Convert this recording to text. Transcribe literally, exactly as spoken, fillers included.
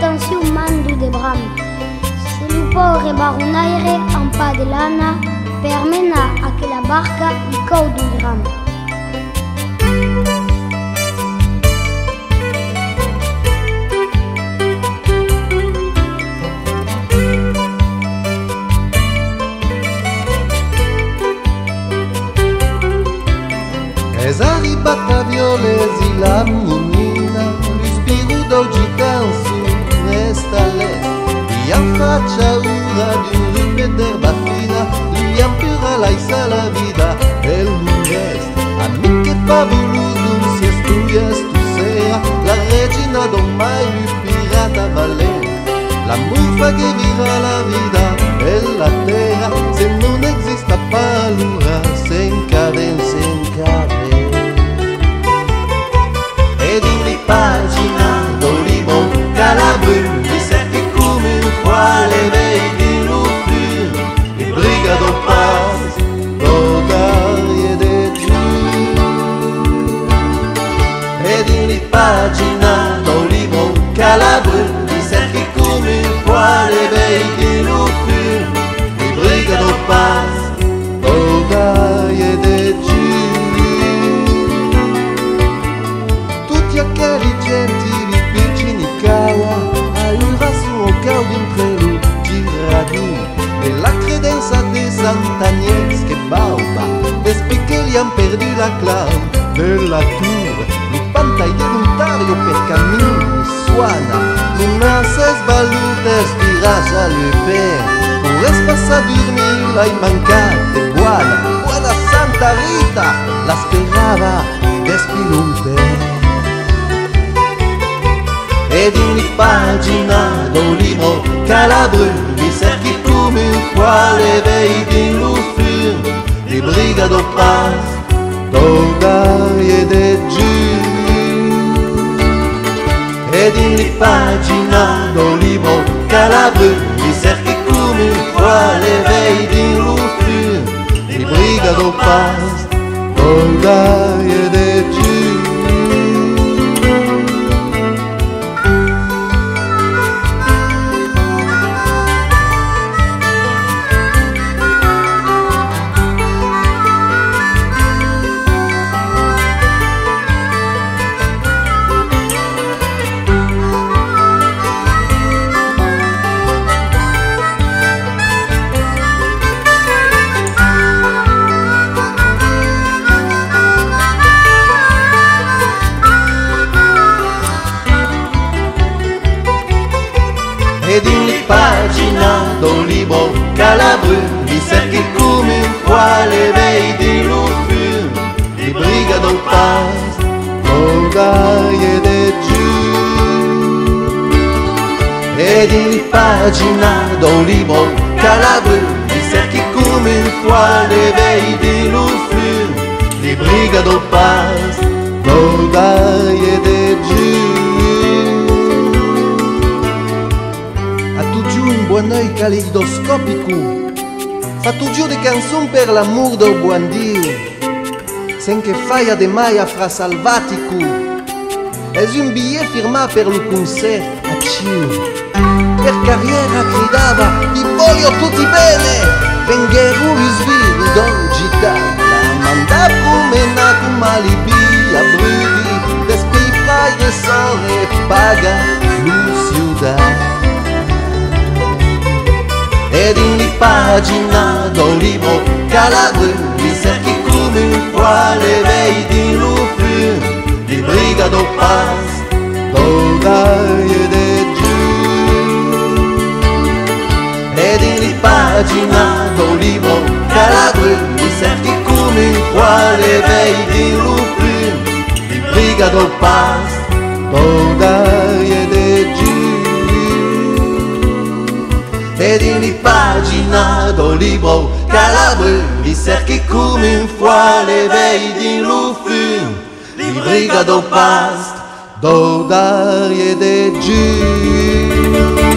atenció mando de bram. Se lupo rebarunaire en pa de lana per mena a che la barca li caudo gram. Es arribata violes i la munina, li spiru d'oggi cansu nesta l'est. Li han faccia ura di un ripeter baffina, li han pura laisa la vida e l'unvest. Amiche fabulus d'un si estudias tu sea, la regina don mai lu pirata valer. L'amor fa che viva la vida e la terra, se non exista palura, se encaden, se encaden. Ed in li pagina d'Olivo Calabru li cerchi come un quale vedi l'oppur, il brigado paz, l'odarie de giù. Ed in li pagina d'Olivo Calabru li cerchi come un quale vedi l'oppur, il brigado paz, l'odarie de giù. Aquelli gentili vicini caua aiura su cau d'intrelu giradu e la credenza de Sant'Agnès che bauba despi che li han perdu la clau della tour li pantai volontario per cammini suana non haces balutes tiras a le per pures passa a dormir la mancate buona buona Santa Rita la sperava despi l'unter. Ed in li pagina d'Olivo Calabru li cerchi come un quale vedi l'oppur, li brigado paz, d'odarie de giù. Ed in li pagina d'Olivo Calabru li cerchi come un quale vedi l'oppur, li brigado paz, d'odarie de giù. Ed in li pagina d'Olivo Calabru li cerchi come un quale vedi l'oppur, li brigado paz, l'odarie de giù. Ed in li pagina d'Olivo Calabru li cerchi come un quale vedi l'oppur, li brigado paz, l'odarie de giù. Un buon oeil caleidoscopico, fa tu giù di canzon per l'amor del buon Dio, sen che faia de maia fra salvatico, es un billet firma per lo concert a Ciu. Per carriera gridava, vi voglio tutti bene, vengheru l'usviro d'oggi la manda promena con Malibi a Brudi, despi fraie sore paga lo ciudad. Ed in li pagina d'Olivo Calabru li cerchi come un quale vedi l'oppur, li brigado paz, d'odarie de giù. Ed in li pagina d'Olivo Calabru li cerchi come un quale vedi l'oppur, li brigado paz, d'odarie de giù. Ed in li pagina d'Olivo Calabru li cerchi come un quale vedi l'oppur, li brigado paz, d'odarie de giù.